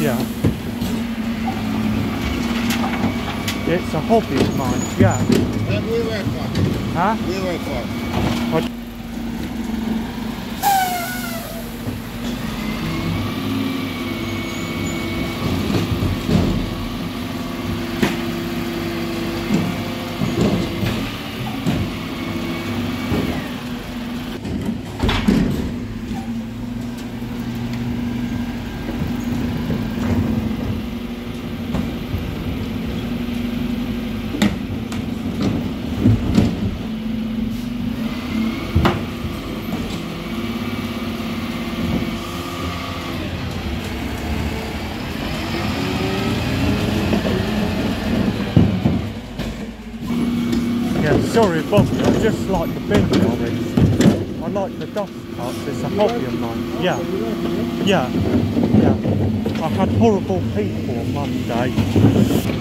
Yeah. It's a hobby of mine, yeah. And we work for. Huh? We work for. What? Yeah, sorry about that. I just like the bin lorries. I like the dust carts. It's a hobby of mine. Yeah. Yeah. Yeah. I had horrible people on Monday.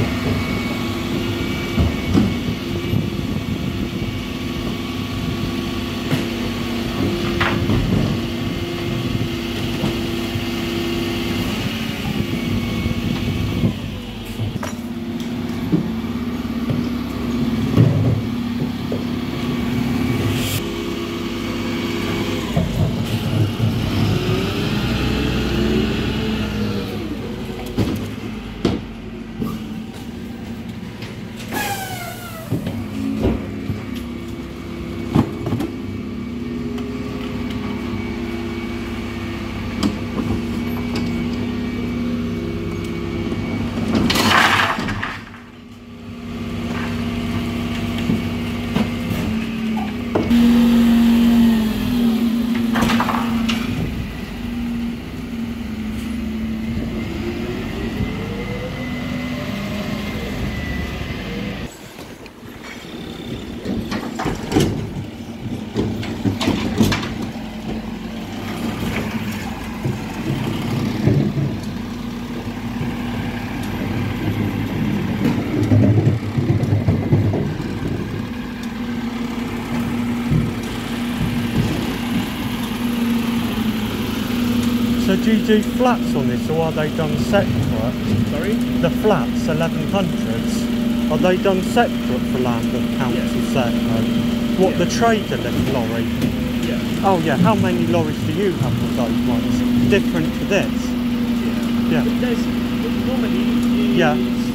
So do you do flats on this, or are they done separate? Sorry? The flats, 1100s, are they done separate for Lambeth Council Circle? What, the trader lift lorry? Yeah. Oh yeah, how many lorries do you have with those ones? Different to this? Yeah. Yeah. There's normally Yeah.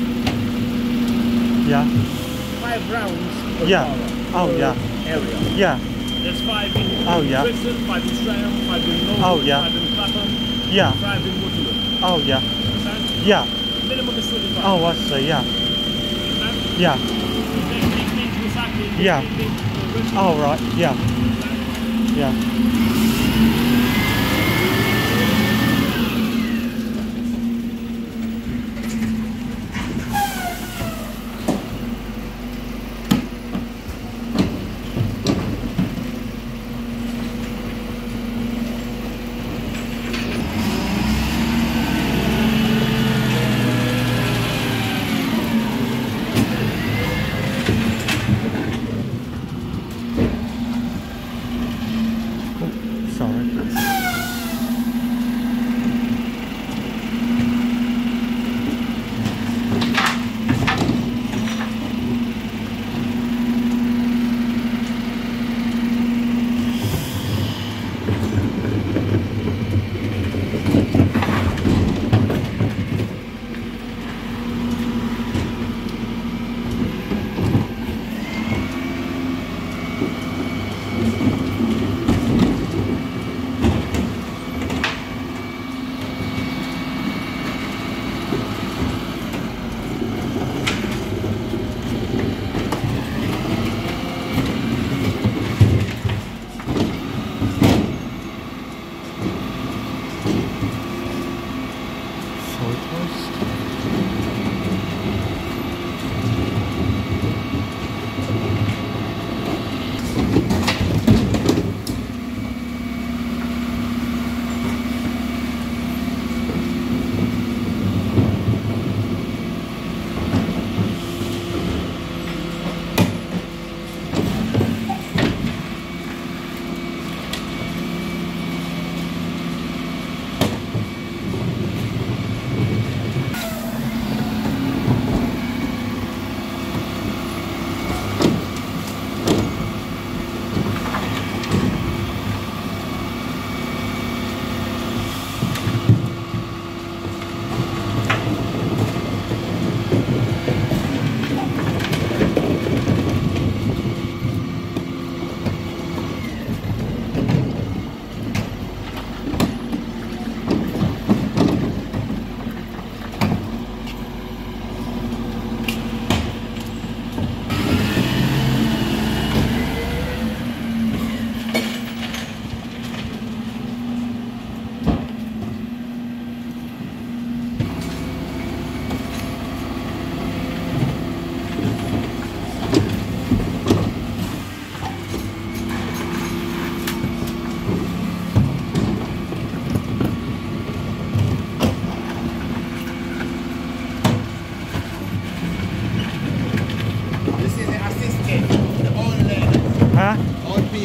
Yeah. 5 rounds per Yeah. borough, Oh per yeah. area. Yeah. There's 5 in Oh, yeah. Brixton, 5 in Streatham, 5 in Norwood, Oh, yeah. 5 in Clapham, Yeah. 5 in Waterloo. Oh yeah. Understand? Yeah. Minimum is 25. Oh, I see. Yeah. Understand? Yeah. Big things recycling, Yeah. big things for Oh right. Yeah. Understand? Yeah.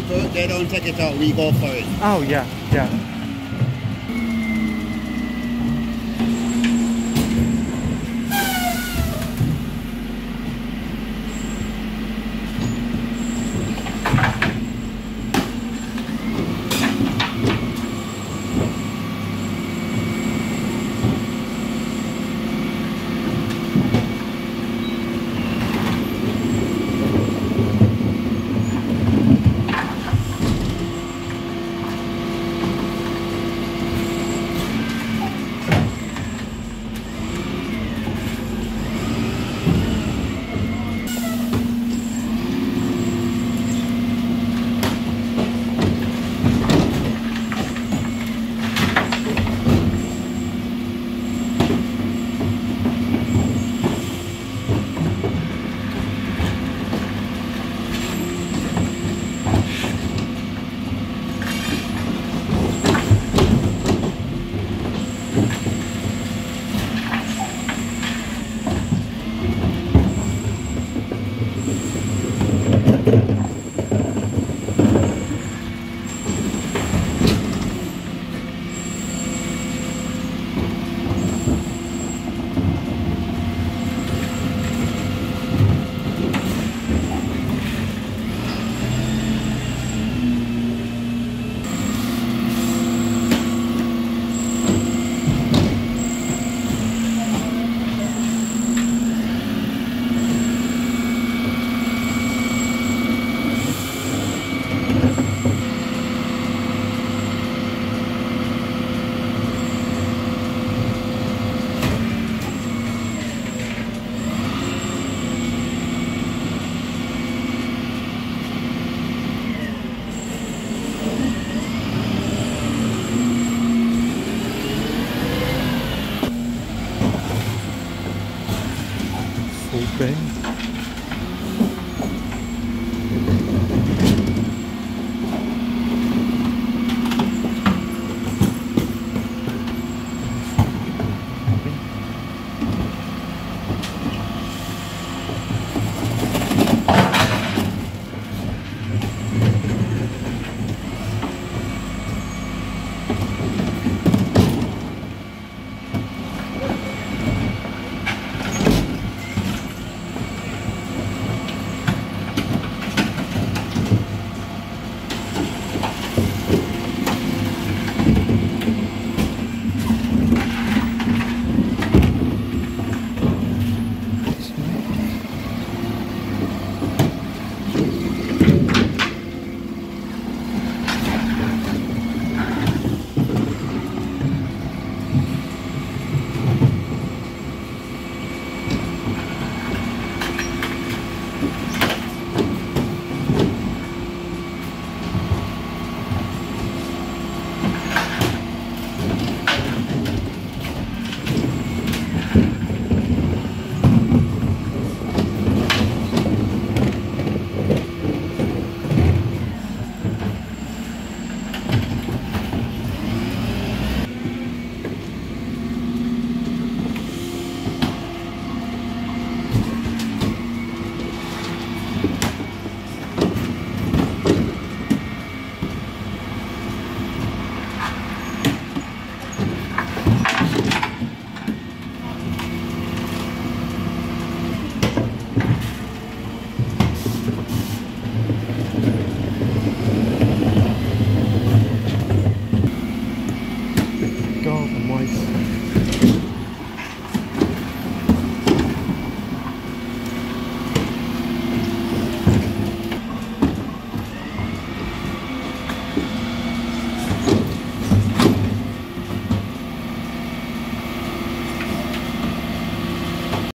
they don't take it out, we go for it. Oh yeah, yeah. Full bin.